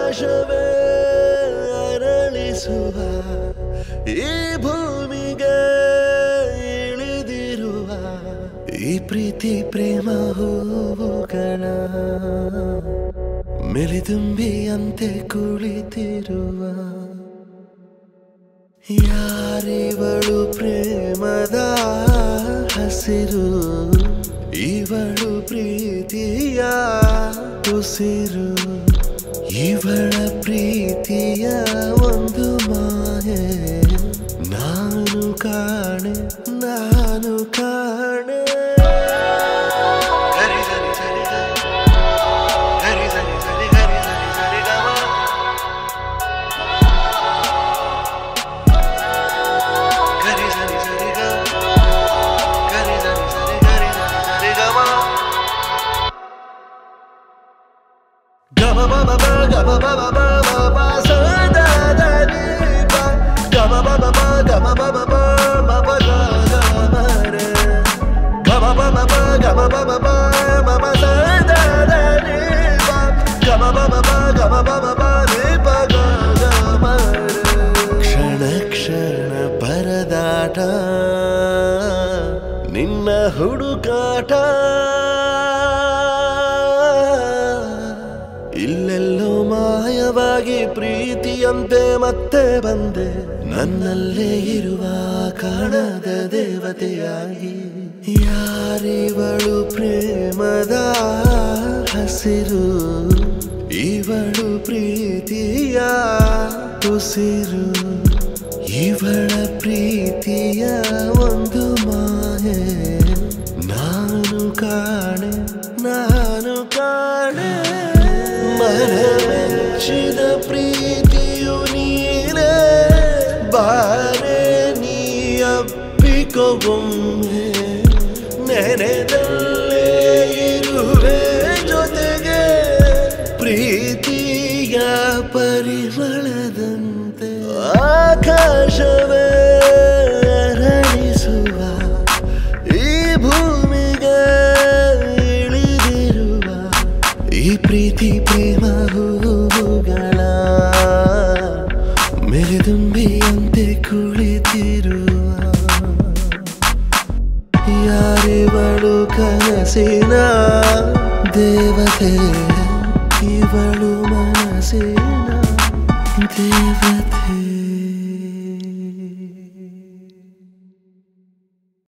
ಆಕಾಶವೇ ಅರಳಿಸುವ ಈ ಭೂಮಿಗೆ ಇಳಿದಿರುವ ಈ ಪ್ರೀತಿ ಪ್ರೇಮ ಹೂವುಗಳ ಮೆಲಿದುಂಬಿಯಂತೆ ಕುಳಿತಿರುವ ಯಾರಿವಳು ಪ್ರೇಮದ ಹಸಿರು ಇವಳು ಪ್ರೀತಿಯ ಉಸಿರು ಇವಳ ಪ್ರೀತಿಯ ಒಂದು ಮಾಯೆ ನಾನು ಕಾಣೆ ಕ್ಷಣ ಕ್ಷಣ ಪರದಾಟ ನಿನ್ನ ಹುಡುಕಾಟ ಇಲ್ಲೆಲ್ಲೋ ಮಾಯವಾಗಿ ಪ್ರೀತಿಯಂತೆ ಮತ್ತೆ ಬಂದೆ ನನ್ನಲ್ಲೇ ಇರುವ ಕಾಣದ ದೇವತೆಯಾಗಿ ಯಾರಿವಳು ಪ್ರೇಮದ ಹಸಿರು ಇವಳು ಪ್ರೀತಿಯ ಉಸಿರು ಇವಳ ಪ್ರೀತಿಯ ಒಂದು ಮಾಯೆ ನಾನು ಕಾಣೆ ಮನಮೆಚ್ಚಿದ ಪ್ರೀತಿಯು ನೀನೇ ಬಾರೆ ನೀ ಅಪ್ಪಿಕೊಮ್ಮೆ ನೆನೆದಲ್ಲೇ ಇರುವೆ ಜೊತೆಗೆ ಪ್ರೀತಿಯ ಪರಿಮಳದಂತೆ ಆಕಾಶವೇ ಅರಳಿಸುವ ಈ ಭೂಮಿಗೆ ಇಳಿದಿರುವ ಈ ಪ್ರೀತಿ ಪ್ರೇಮ ಹೂವುಗಳ ಮೆಲಿದುಂಬಿಯಂತೆ ಕುಳಿತಿರುವ ಯಾರಿವಳು ಕನಸಿನ ದೇವತೆ